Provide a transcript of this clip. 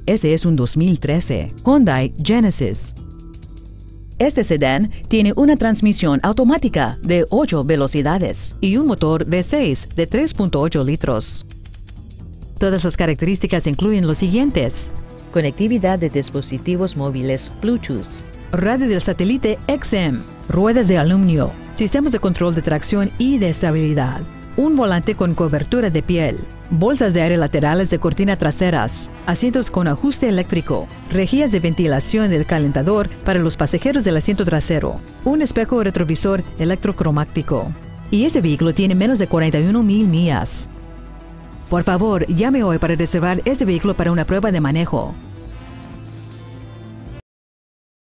Este es un 2013 Hyundai Genesis. Este sedán tiene una transmisión automática de 8 velocidades y un motor V6 de 3.8 litros. Todas las características incluyen los siguientes: conectividad de dispositivos móviles Bluetooth, radio del satélite XM, ruedas de aluminio, sistemas de control de tracción y de estabilidad, un volante con cobertura de piel, bolsas de aire laterales de cortina traseras, asientos con ajuste eléctrico, rejillas de ventilación del calentador para los pasajeros del asiento trasero, un espejo retrovisor electrocromático. Y este vehículo tiene menos de 41,000 millas. Por favor, llame hoy para reservar este vehículo para una prueba de manejo.